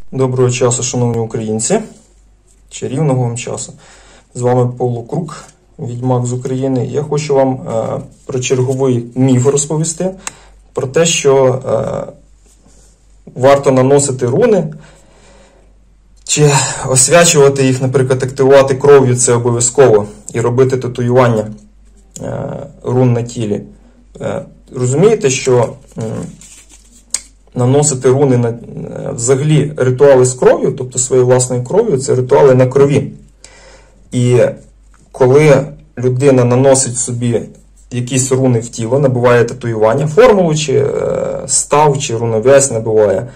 Доброго часу, шановні українці, чарівного вам часу. З вами Павло Крук, відьмак з України. Я хочу вам про черговий міф розповісти, про те, що варто наносити руни, чи освячувати їх, наприклад, активувати кров'ю, це обов'язково, і робити татуювання рун на тілі. Розумієте, що наносити руни взагалі ритуали з кров'ю, тобто своєю власною кров'ю, це ритуали на крові. І коли людина наносить собі якісь руни в тіло, набуває татуювання, формулу, чи став, чи рунов'язь набуває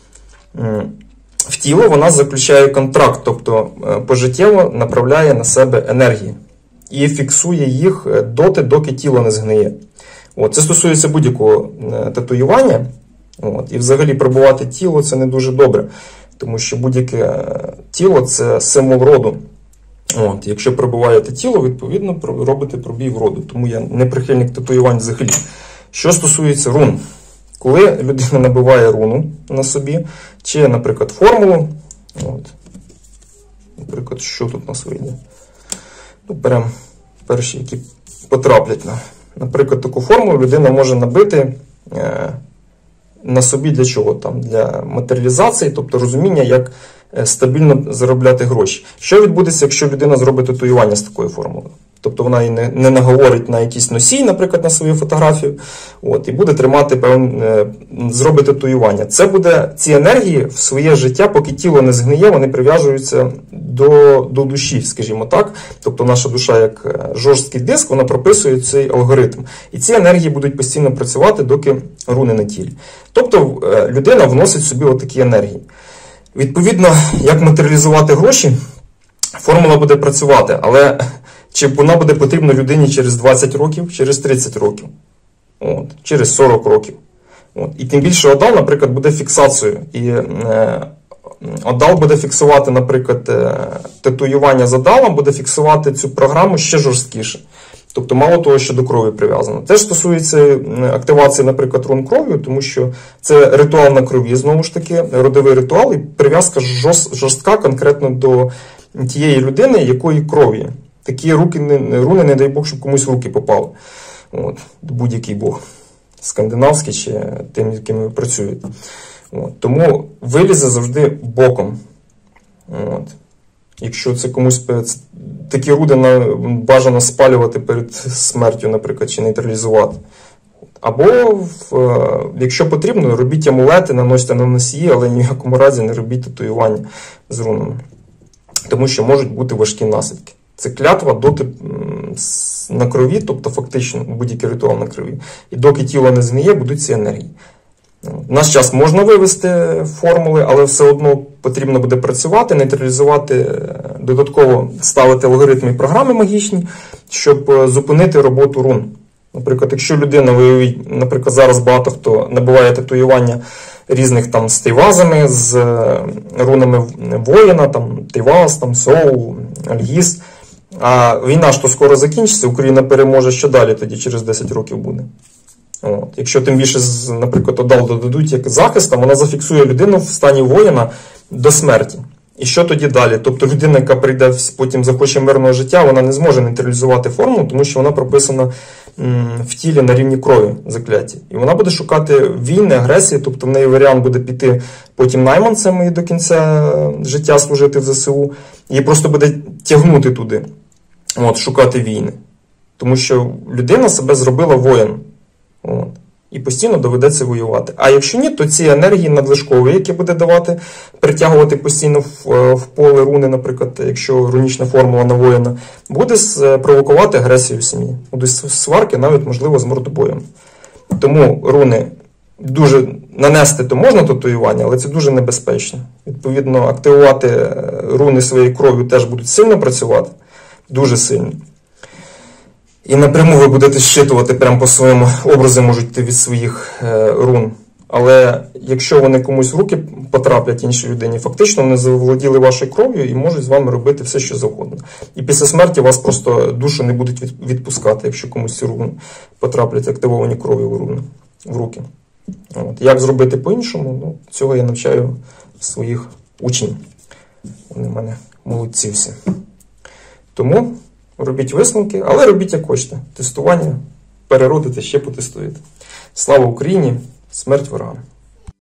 в тіло, вона заключає контракт, тобто пожиттєво направляє на себе енергії і фіксує їх доти, доки тіло не згниє. Це стосується будь-якого татуювання. І взагалі пробувати тіло – це не дуже добре, тому що будь-яке тіло – це символ роду. Якщо пробуваєте тіло, відповідно робите пробій в роду. Тому я не прихильник татуювань взагалі. Що стосується рун. Коли людина набиває руну на собі, чи, наприклад, формулу, наприклад, що тут у нас вийде? Беремо перші, які потраплять. Наприклад, таку формулу людина може набити на собі для чого? Для матеріалізації, тобто розуміння, як стабільно заробляти гроші. Що відбудеться, якщо людина зробить татуювання з такою формулою? Тобто вона її не наговорить на якийсь носій, наприклад, на свою фотографію, і буде тримати зробить татуювання. Це буде ці енергії в своє життя, поки тіло не згниє, вони прив'яжуються до душі, скажімо так. Тобто наша душа, як жорсткий диск, вона прописує цей алгоритм. І ці енергії будуть постійно працювати, доки руни на тілі. Тобто людина вносить собі отакі енергії. Відповідно, як матеріалізувати гроші, формула буде працювати, але чи вона буде потрібна людині через 20 років, через 30 років, через 40 років. І тим більше Одал, наприклад, буде фіксацією. І Одал буде фіксувати, наприклад, татуювання з Одалом, буде фіксувати цю програму ще жорсткіше. Тобто, мало того, що до крові прив'язано. Теж стосується активації, наприклад, рун кров'ю, тому що це ритуал на крові, знову ж таки, родовий ритуал, і прив'язка жорстка конкретно до тієї людини, якої крові. Такі руни, не дай Бог, щоб комусь в руки попали. Будь-який Бог. Скандинавський чи тим, яким ви працюєте. Тому вилізе завжди боком. Якщо це комусь такі руни бажано спалювати перед смертю, наприклад, чи нейтралізувати. Або, якщо потрібно, робіть амулети, наносьте на носії, але ні в якому разі не робіть татуювання з рунами. Тому що можуть бути важкі наслідки. Це клятва доти на крові, тобто фактично будь-який ритуал на крові. І доки тіло не згниє, будуть ці енергії. В наш час можна вивести формули, але все одно потрібно буде працювати, нейтралізувати, додатково ставити алгоритми і програми магічні, щоб зупинити роботу рун. Наприклад, якщо людина, наприклад, зараз багато хто набуває татуювання різних з тейвазами, з рунами воїна, тейваз, соул, альгіз, а війна ж то скоро закінчиться, Україна переможе, що далі тоді через 10 років буде. Якщо тим більше, наприклад, Одал додадуть як захист, вона зафіксує людину в стані воїна до смерті. І що тоді далі? Тобто людина, яка прийде потім захоче мирного життя, вона не зможе нейтралізувати форму, тому що вона прописана в тілі на рівні крові закляття. І вона буде шукати війни, агресії, тобто в неї варіант буде піти потім найманцем і до кінця життя служити в ЗСУ. Її просто буде тягнути туди, шукати війни. Тому що людина себе зробила воїном. І постійно доведеться воювати. А якщо ні, то ці енергії надлишкові, які буде давати, притягувати постійно в поле руни, наприклад, якщо рунічна формула на воїна, буде провокувати агресію в сім'ї. Будуть сварки, навіть, можливо, з мордобоєм. Тому руни дуже нанести, то можна татуювання, але це дуже небезпечно. Відповідно, активувати руни своєю кров'ю теж будуть сильно працювати, дуже сильно. І напряму ви будете щитувати прямо по своєму образу, можуть йти від своїх рун. Але якщо вони комусь в руки потраплять іншій людині, фактично вони заволоділи вашою кров'ю і можуть з вами робити все, що завгодно. І після смерті вас просто душу не будуть відпускати, якщо комусь ці руни потраплять активовані кров'ю в руки. Як зробити по-іншому, цього я навчаю своїх учень. Вони в мене молодці всі. Тому робіть висновки, але робіть як хочете. Тестування переродите, ще потестуєте. Слава Україні! Смерть ворогам!